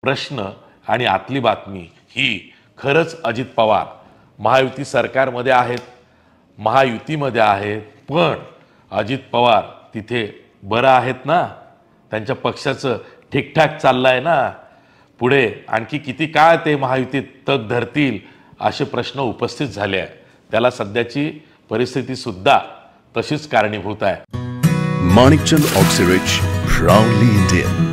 प्रश्न आणि आतली बातमी ही खरंच अजित पवार महायुती सरकारमध्ये आहेत, महायुतीमध्ये आहेत, पण अजित पवार तिथे बरं आहेत ना, त्यांच्या पक्षाचं ठीकठाक चाललंय ना, पुढे आणखी किती काळ ते महायुतीत तग धरतील असे प्रश्न उपस्थित झाले आहे। त्याला सध्याची परिस्थिती सुद्धा तशीच कारणीभूत आहे। Manikchand Oxyrich, proudly Indian.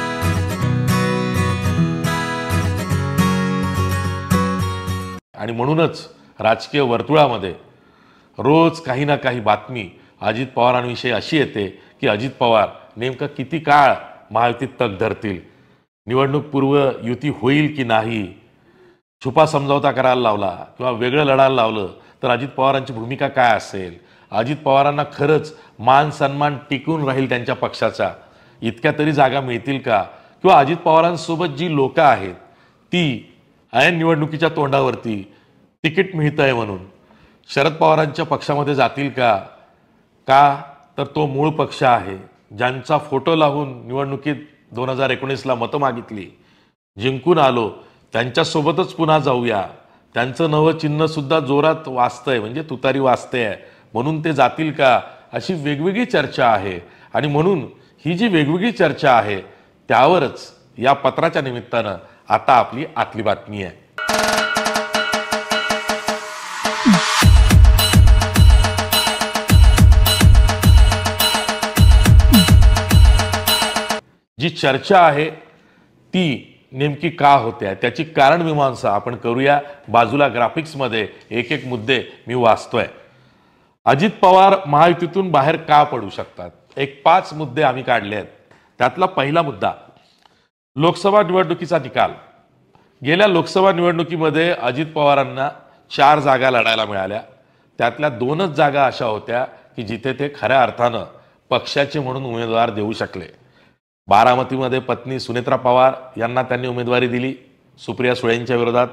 आणि म्हणूनच राजकीय वर्तुळामध्ये रोज काही ना काही बातमी अजित पवारांविषयी अशी येते की अजित पवार नेमका किती काळ महायुतीत तग धरतील, निवडणूक पूर्व युती होईल की नाही, छुपा समझौता करायला लावला किंवा वेगळं लढायला लावलं तर अजित पवारांची भूमिका काय असेल, अजित पवारांना खरंच मान सन्मान टिकून राहील त्यांच्या पक्षाचा, इतक्या तरी जागा मिळतील का, किंवा अजित पवारांसोबत जी लोक आहेत ती ऐन निवडणुकीच्या तोंडावरती तिकीट मिळतंय म्हणून शरद पवारांच्या पक्षामध्ये जातील का, तर तो मूळ पक्ष आहे ज्यांचा फोटो लावून निवडणुकीत 2019ला मतं मागितली, जिंकून आलो, त्यांच्यासोबतच पुन्हा जाऊया, त्यांचं नवं चिन्ह सुद्धा जोरात वाजतंय, म्हणजे तुतारी वाजते आहे म्हणून ते जातील का, अशी वेगवेगळी चर्चा आहे। आणि म्हणून ही जी वेगवेगळी चर्चा आहे त्यावरच या पत्राच्या निमित्तानं आता आपली आतली बातमी आहे। जी चर्चा आहे ती नेमकी का होते त्याची कारणमीमांसा आपण करूया। बाजूला ग्राफिक्समध्ये एक एक मुद्दे मी वाचतोय। अजित पवार महायुतीतून बाहेर का पडू शकतात, एक 5 मुद्दे आम्ही काढले आहेत। त्यातला पहिला मुद्दा लोकसभा निवडणुकीचा निकाल। गेल्या लोकसभा निवडणुकीमध्ये अजित पवारांना 4 जागा लढायला मिळाल्या, त्यातल्या 2च जागा अशा होत्या की जिथे ते खऱ्या अर्थानं पक्षाचे म्हणून उमेदवार देऊ शकले। बारामतीमध्ये पत्नी सुनेत्रा पवार यांना त्यांनी उमेदवारी दिली सुप्रिया सुळेंच्या विरोधात,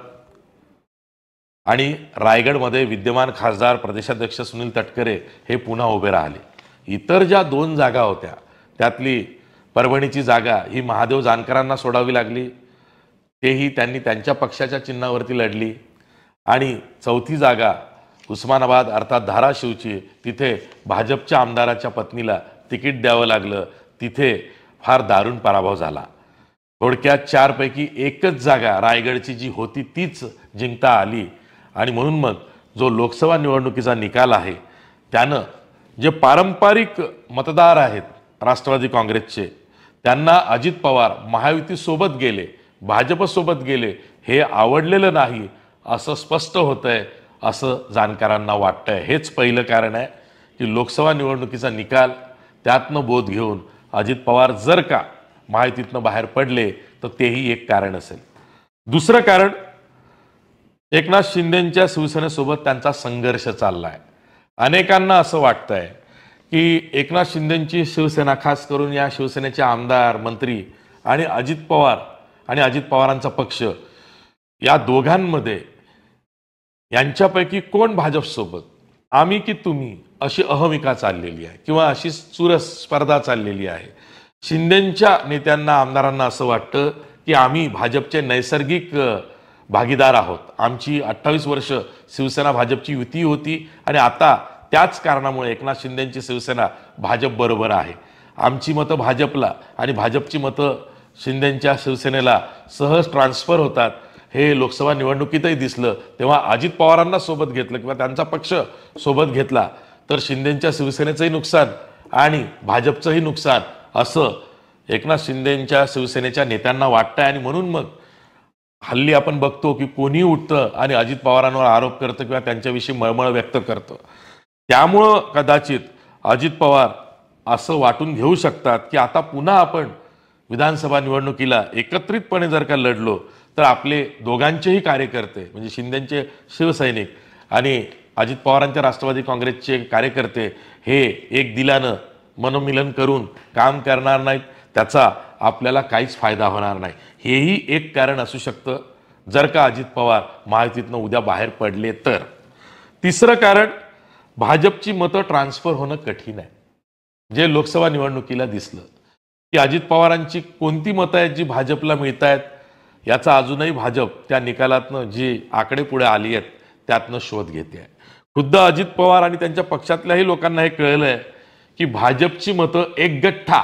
आणि रायगडमध्ये विद्यमान खासदार प्रदेशाध्यक्ष सुनील तटकरे हे पुन्हा उभे राहिले। इतर ज्या 2 जागा होत्या त्यातली परभणीची जागा ही महादेव जानकरांना सोडावी लागली, तेही त्यांनी त्यांच्या पक्षाच्या चिन्हावरती लढली, आणि चौथी जागा उस्मानाबाद अर्थात धाराशिवची, तिथे भाजपच्या आमदाराच्या पत्नीला तिकीट द्यावं लागलं, तिथे फार दारुण पराभव झाला। थोडक्यात 4 पैकी एकच जागा रायगडची जी होती तीच जिंकता आली, आणि म्हणून मग जो लोकसभा निवडणुकीचा निकाल आहे त्यानं जे पारंपरिक मतदार आहेत राष्ट्रवादी काँग्रेसचे त्यांना अजित पवार महायुतीसोबत गेले, भाजपसोबत गेले हे आवडलेलं नाही असं स्पष्ट होतंय, असं जाणकारांना वाटतंय। हेच पहिलं कारण आहे की लोकसभा निवडणुकीचा निकाल त्यातनं बोध घेऊन अजित पवार जर का महायुतीतनं बाहेर पडले तर तेही एक कारण असेल। दुसरं कारण एकनाथ शिंदेंच्या शिवसेनेसोबत त्यांचा संघर्ष चाललाय। अनेकांना असं वाटतंय की एकनाथ शिंदेंची शिवसेना, खास करून या शिवसेनेचे आमदार मंत्री आणि अजित पवार आणि अजित पवारांचा पक्ष, या दोघांमध्ये यांच्यापैकी कोण भाजपसोबत, आम्ही की तुम्ही, अशी अहमिका चाललेली आहे किंवा अशी चुरस स्पर्धा चाललेली आहे। शिंदेंच्या नेत्यांना, आमदारांना असं वाटतं की आम्ही भाजपचे नैसर्गिक भागीदार आहोत, आमची 28 वर्ष शिवसेना भाजपची युती होती आणि आता त्याच कारणामुळे एकनाथ शिंदेंची शिवसेना भाजप बरोबर आहे, आमची मतं भाजपला आणि भाजपची मतं शिंदेंच्या शिवसेनेला सहज ट्रान्सफर होतात, हे लोकसभा निवडणुकीतही दिसलं। तेव्हा अजित पवारांना सोबत घेतलं किंवा त्यांचा पक्ष सोबत घेतला तर शिंदेंच्या शिवसेनेचंही नुकसान आणि भाजपचंही नुकसान, असं एकनाथ शिंदेंच्या शिवसेनेच्या नेत्यांना वाटतंय। आणि म्हणून मग हल्ली आपण बघतो की कोणी उठतं आणि अजित पवारांवर आरोप करतं किंवा त्यांच्याविषयी मळमळ व्यक्त करतं। त्यामुळं कदाचित अजित पवार असं वाटून घेऊ शकतात की आता पुन्हा आपण विधानसभा निवडणुकीला एकत्रितपणे जर का लढलो तर आपले दोघांचेही कार्यकर्ते, म्हणजे शिंदेंचे शिवसैनिक आणि अजित पवारांच्या राष्ट्रवादी काँग्रेसचे कार्यकर्ते हे एक दिलानं मनोमिलन करून काम करणार नाहीत, त्याचा आपल्याला काहीच फायदा होणार नाही। हेही एक कारण असू शकतं जर का अजित पवार महायुतीतनं उद्या बाहेर पडले तर। तिसरं कारण भाजपची मतं ट्रान्सफर होणं कठीण आहे। जे लोकसभा निवडणुकीला दिसलं की अजित पवारांची कोणती मतं आहेत जी भाजपला मिळतायत याचा अजूनही भाजप त्या निकालातनं जी आकडे पुढे आली आहेत त्यातनं शोध घेते आहे. खुद्द अजित पवार आणि त्यांच्या पक्षातल्याही लोकांना हे कळलंय की भाजपची मतं एकगठ्ठा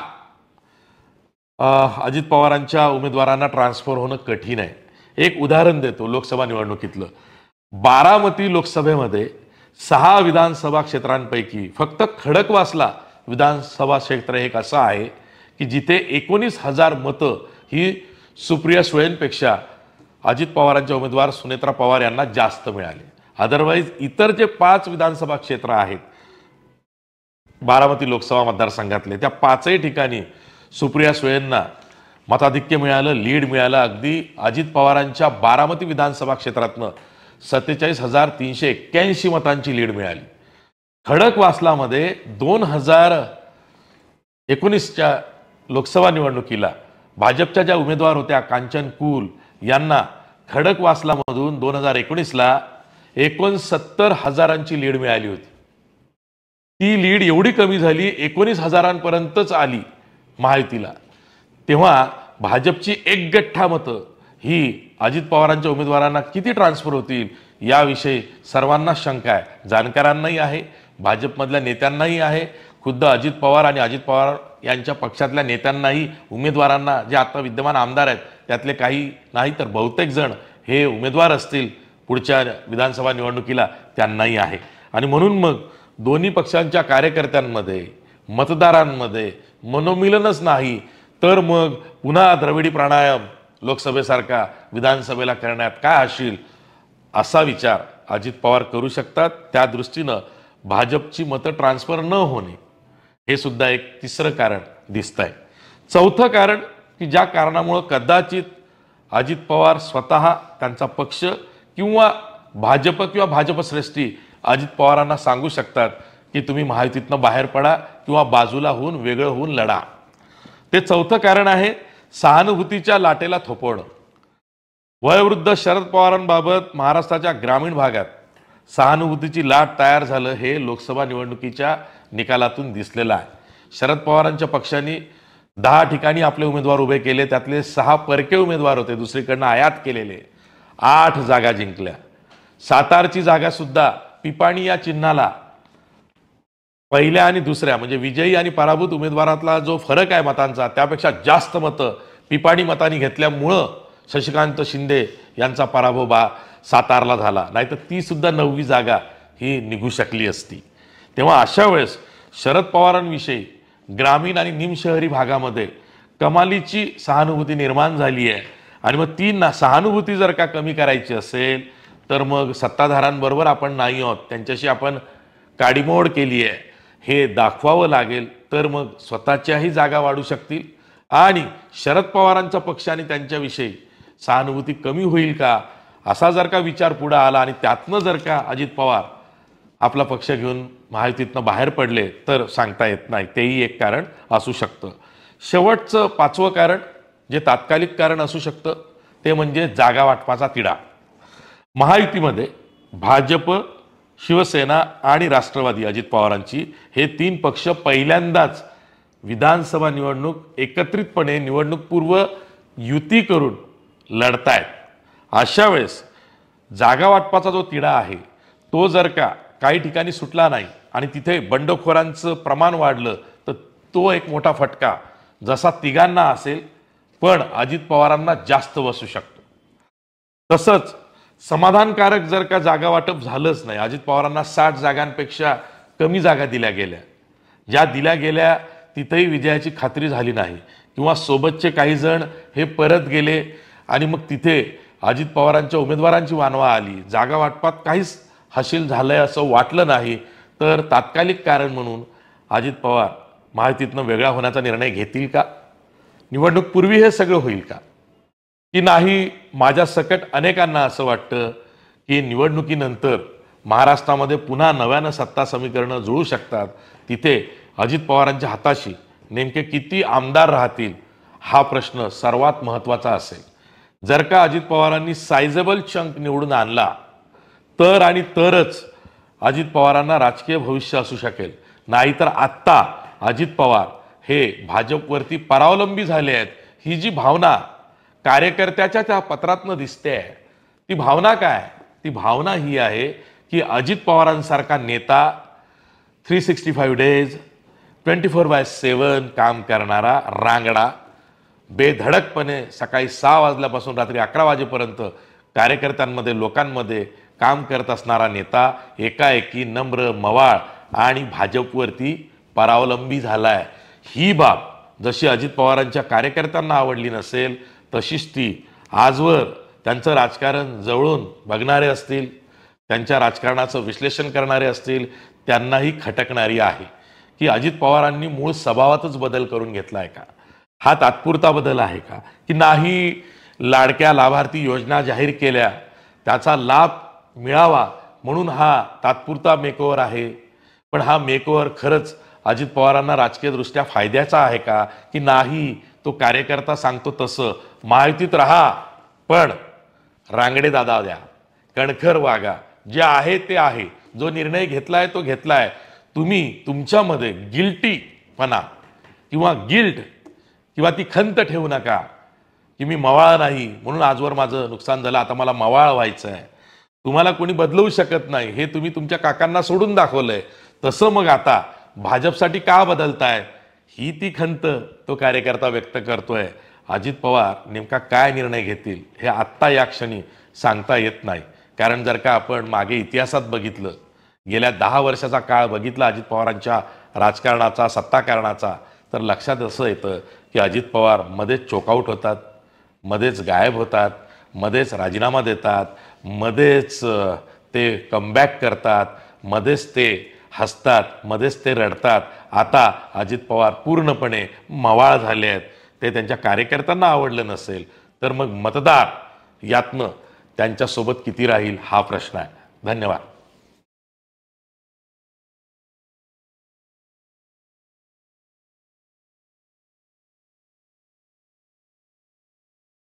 अजित पवारांच्या उमेदवारांना ट्रान्सफर होणं कठीण आहे. एक उदाहरण देतो लोकसभा निवडणुकीतलं. बारामती लोकसभेमध्ये 6 विधानसभा क्षेत्रांपैकी फक्त खडकवासला विधानसभा क्षेत्र एक असं आहे की जिथे 19,000 मतं ही सुप्रिया सुळेंपेक्षा अजित पवारांच्या उमेदवार सुनेत्रा पवार यांना जास्त मिळाले. अदरवाईज इतर जे 5 विधानसभा क्षेत्र आहेत बारामती लोकसभा मतदारसंघातले त्या 5ही ठिकाणी सुप्रिया सुळेंना मताधिक्य मिळालं, लीड मिळालं. अगदी अजित पवारांच्या बारामती विधानसभा क्षेत्रातनं 47,381 मतांची लीड मिळाली. खडकवासलामध्ये 2019च्या लोकसभा निवडणुकीला भाजपच्या ज्या उमेदवार होत्या कांचन कुल यांना खडकवासलामधून 2019ला 69,000ची लीड मिळाली होती. ती लीड एवढी कमी झाली 19,000पर्यंतच आली महायुतीला. तेव्हा भाजपची एकगठ्ठा मतं ही अजित पवारांच्या उमेदवारांना किती ट्रान्सफर होतील याविषयी सर्वांना शंका आहे. जाणकारांनाही आहे, भाजपमधल्या नेत्यांनाही आहे, खुद्द अजित पवार आणि अजित पवार यांच्या पक्षातल्या नेत्यांनाही, उमेदवारांना जे आता विद्यमान आमदार आहेत त्यातले काही नाही तर बहुतेक जण हे उमेदवार असतील पुढच्या विधानसभा निवडणुकीला त्यांनाही आहे. आणि म्हणून मग दोन्ही पक्षांच्या कार्यकर्त्यांमध्ये मतदारांमध्ये मनोमिलनच नाही तर मग पुन्हा द्रविडी प्राणायाम लोकसभेसारखा विधानसभेला करण्यात काय असेल असा विचार अजित पवार करू शकतात. त्या दृष्टीनं भाजपची मतं ट्रान्सफर न होणे हे सुद्धा एक तिसरं कारण दिसत आहे. चौथं कारण की ज्या कारणामुळं कदाचित अजित पवार स्वतः, त्यांचा पक्ष किंवा भाजप किंवा भाजपश्रेष्ठी अजित पवारांना सांगू शकतात की तुम्ही महायुतीतनं बाहेर पडा किंवा बाजूला होऊन वेगळं होऊन लढा. ते चौथं कारण आहे सहानुभूतीच्या लाटेला थोपवणं. वयोवृद्ध शरद पवारांबाबत महाराष्ट्राच्या ग्रामीण भागात सहानुभूतीची लाट तयार झालं हे लोकसभा निवडणुकीच्या निकालातून दिसलेलं आहे. शरद पवारांच्या पक्षाने 10 ठिकाणी आपले उमेदवार उभे केले, त्यातले 6 परके उमेदवार होते, दुसरीकडनं आयात केलेले. 8 जागा जिंकल्या. सातारची जागा सुद्धा पिपाणी या चिन्हाला पहिल्या आणि दुसऱ्या म्हणजे विजयी आणि पराभूत उमेदवारातला जो फरक आहे मतांचा त्यापेक्षा जास्त मतं पिपाणी मतांनी घेतल्यामुळं शशिकांत शिंदे यांचा पराभव सातारला झाला. नाहीतर ती सुद्धा 9वी जागा ही निघू शकली असती. तेव्हा अशा वेळेस शरद पवारांविषयी ग्रामीण आणि निमशहरी भागामध्ये कमालीची सहानुभूती निर्माण झाली आहे. आणि मग ती सहानुभूती जर का कमी करायची असेल तर मग सत्ताधाऱ्यांबरोबर आपण नाही आहोत, त्यांच्याशी आपण काडीमोड केली आहे हे दाखवावं लागेल. तर मग स्वतःच्याही जागा वाढू शकतील आणि शरद पवारांचा पक्ष आणि त्यांच्याविषयी सहानुभूती कमी होईल का असा जर का विचार पुढे आला आणि त्यातनं जर का अजित पवार आपला पक्ष घेऊन महायुतीतनं बाहेर पडले तर सांगता येत नाही. तेही एक कारण असू शकतं. शेवटचं 5वं कारण जे तात्कालिक कारण असू शकतं ते म्हणजे जागा वाटपाचा तिढा. महायुतीमध्ये भाजप, शिवसेना आणि राष्ट्रवादी अजित पवारांची हे 3 पक्ष पहिल्यांदाच विधानसभा निवडणूक एकत्रितपणे निवडणूकपूर्व युती करून लढतायत. अशा वेळेस जागा वाटपाचा जो तिढा आहे तो जर का काही ठिकाणी सुटला नाही आणि तिथे बंडखोरांचं प्रमाण वाढलं तर तो एक मोठा फटका जसा तिघांना असेल पण अजित पवारांना जास्त बसू शकतो. तसंच समाधानकारक जर का जागा वाटप झालंच नाही, अजित पवारांना 60 जागांपेक्षा कमी जागा दिल्या गेल्या, ज्या दिल्या गेल्या तिथेही विजयाची खात्री झाली नाही किंवा सोबतचे काही जण हे परत गेले आणि मग तिथे अजित पवारांच्या उमेदवारांची वानवा आली, जागा वाटपात काहीच हासिल झालंय असं वाटलं नाही, तर तात्कालिक कारण म्हणून अजित पवार महायुतीतनं वेगळा होण्याचा निर्णय घेतील का? निवडणूक पूर्वी हे सगळं होईल का की नाही? माझ्या सकट अनेकांना असं वाटतं की निवडणुकीनंतर महाराष्ट्रामध्ये पुन्हा नव्यानं सत्ता समीकरणं जुळू शकतात. तिथे अजित पवारांच्या हाताशी नेमके किती आमदार राहतील हा प्रश्न सर्वात महत्त्वाचा असेल. जर का अजित पवारांनी सायझेबल चंक निवडून आणला तर आणि तरच अजित पवारांना राजकीय भविष्य असू शकेल. नाहीतर आत्ता अजित पवार हे भाजपवरती परावलंबी झाले आहेत ही जी भावना कार्यकर्त्याच्या त्या पत्रातनं दिसते ती भावना काय? ती भावना ही आहे की अजित पवारांसारखा नेता 365 डेज 24/7 काम करणारा रांगडा, बेधडकपणे सकाळी 6 वाजल्यापासून रात्री 11 वाजेपर्यंत कार्यकर्त्यांमध्ये लोकांमध्ये काम करत असणारा नेता एकाएकी नम्र, मवाळ आणि भाजपवरती परावलंबी झालाय. ही बाब जशी अजित पवारांच्या कार्यकर्त्यांना आवडली नसेल तशीच ती आजवर त्यांचं राजकारण जवळून बघणारे असतील, त्यांच्या राजकारणाचं विश्लेषण करणारे असतील, त्यांनाही खटकणारी आहे की अजित पवारांनी मूळ स्वभावातच बदल करून घेतला आहे का? हा तात्पुरता बदल आहे का? की नाही लाडक्या लाभार्थी योजना जाहीर केल्या त्याचा लाभ मिळावा म्हणून हा तात्पुरता मेकओव्हर आहे? पण हा मेकओव्हर खरंच अजित पवारांना राजकीयदृष्ट्या फायद्याचा आहे का? की नाही तो कार्यकर्ता सांगतो तसं महायुतीत राहा पण रांगडे दादा द्या, कणखर वागा, जे आहे ते आहे, जो निर्णय घेतलाय तो घेतलाय. तुम्ही तुमच्यामध्ये गिल्टीपणा किंवा गिल्ट किंवा ती खंत ठेवू नका की मी मवाळ नाही म्हणून आजवर माझं नुकसान झालं, आता मला मवाळ व्हायचं आहे. तुम्हाला कोणी बदलवू शकत नाही हे तुम्ही तुमच्या काकांना सोडून दाखवलंय. तसं मग आता भाजपसाठी का बदलताय ही ती खंत तो कार्यकर्ता व्यक्त करतोय. अजित पवार नेमका काय निर्णय घेतील हे आत्ता या क्षणी सांगता येत नाही. कारण जर का आपण मागे इतिहासात बघितलं, गेल्या 10 वर्षाचा काळ बघितला अजित पवारांच्या राजकारणाचा, सत्ताकारणाचा, तर लक्षात असं येतं की अजित पवार मध्येच चोकआउट होतात, मध्येच गायब होतात, मध्येच राजीनामा देतात, मध्येच ते कमबॅक करतात, मध्येच ते हसतात, मध्येच ते रडतात. आता अजित पवार पूर्णपणे मवाळ झाले आहेत. ते त्यांच्या कार्यकर्त्यांना आवडलं नसेल तर मग मतदार यातनं त्यांच्यासोबत किती राहील हा प्रश्न आहे. धन्यवाद.